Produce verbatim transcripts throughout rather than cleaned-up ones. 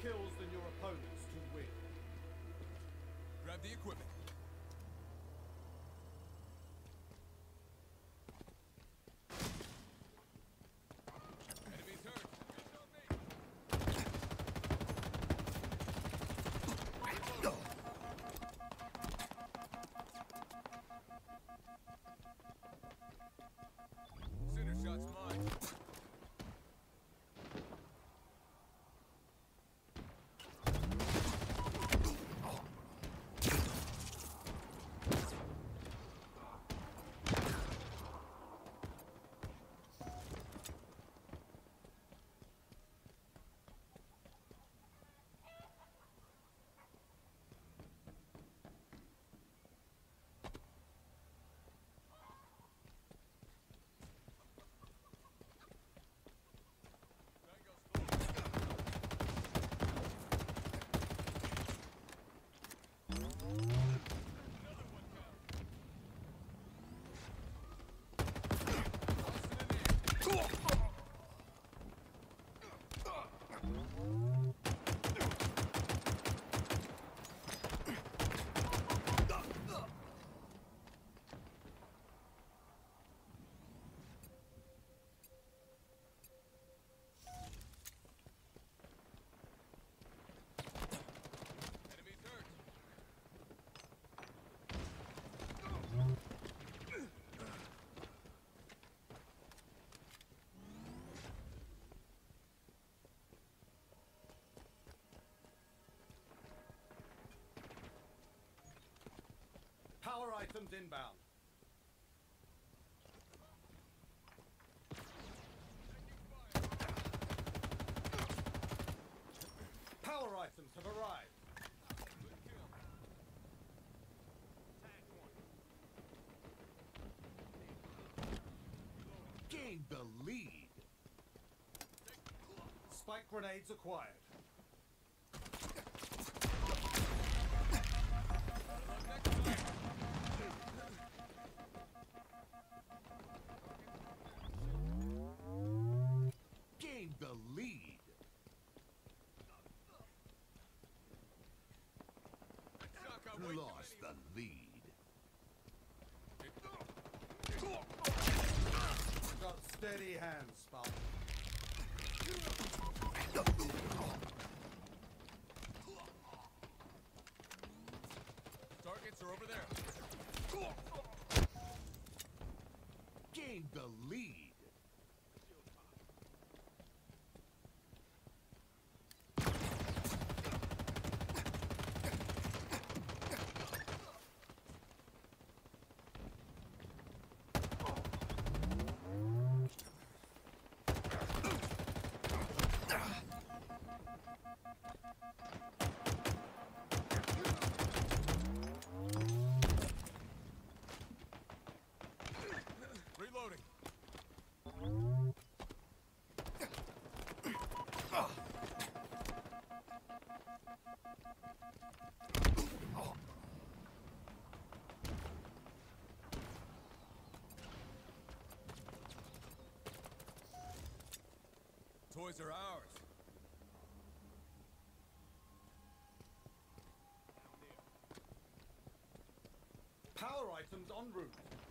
kills than your opponents to win. Grab the equipment. Enemies hurt. Center shot's mine. Power items inbound. Power items have arrived. Gain the lead. Spike grenades acquired. Gain the lead. Lost the lead. Got steady hands, Spartan. Targets are over there. Gain the lead. Reloading. Toys are ours. Power items en route.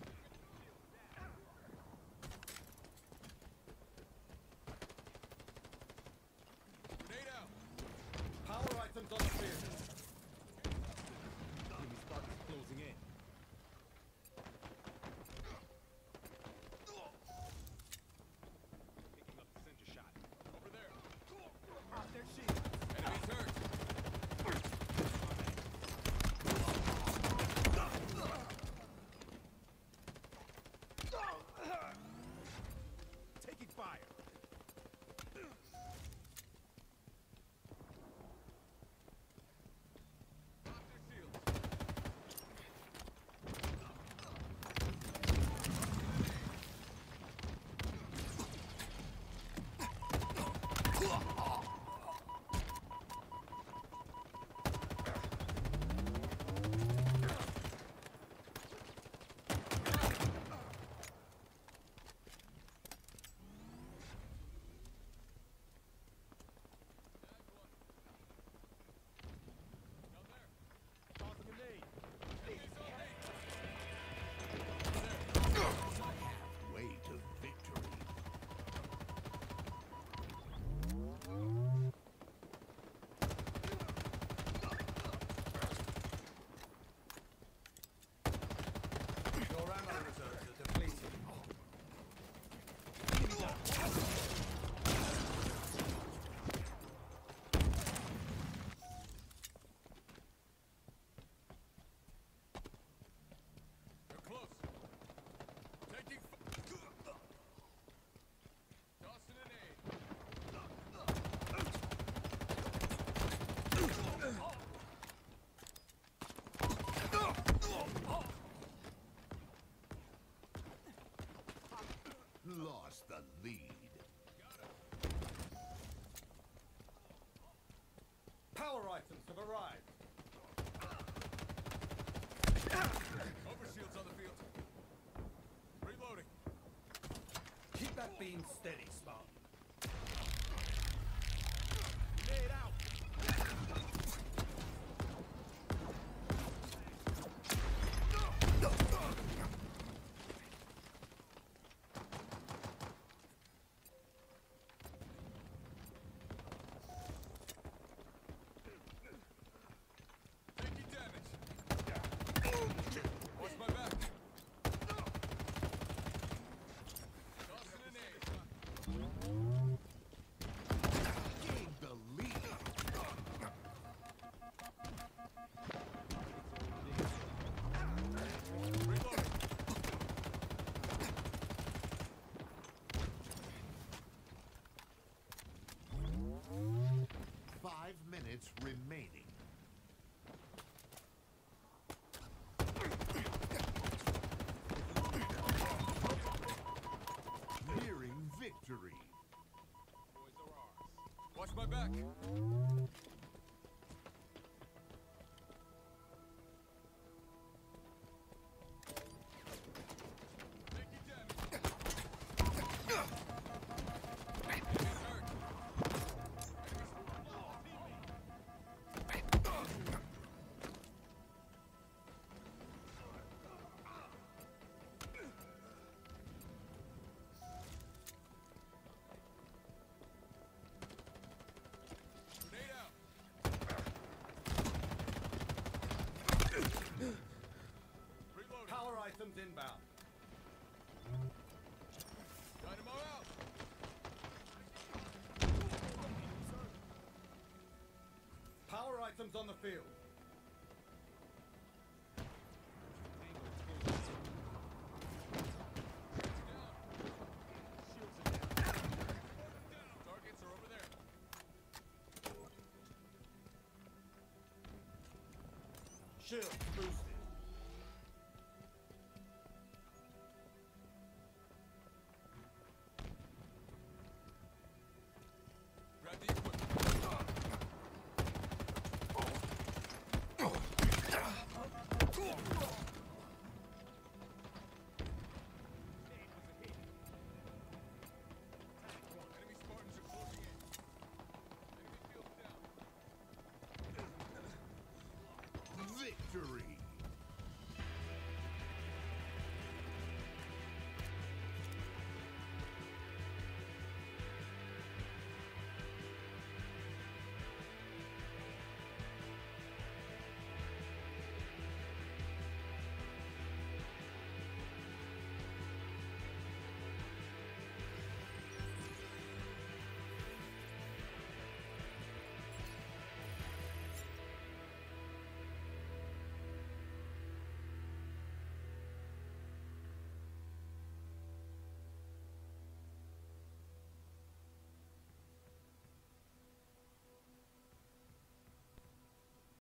Grenade out. Power items on the field. Enemy Spartans closing in. Picking up the center shot. Over there. Off their shield. Enemies hurt. Tanks have arrived. Overshield's on the field. Reloading. Keep that beam steady, Spartan. Grenade out. Taking damage. Watch my back. Tossing an aid. Gain the lead. Reloading. Five minutes remaining. Nearing victory. Toys are ours. Watch my back. Taking damage. Getting hurt. Grenade out. Reloading. Power items inbound. Dynamo out. Power items on the field. Down. Targets are over there. Shield boosted.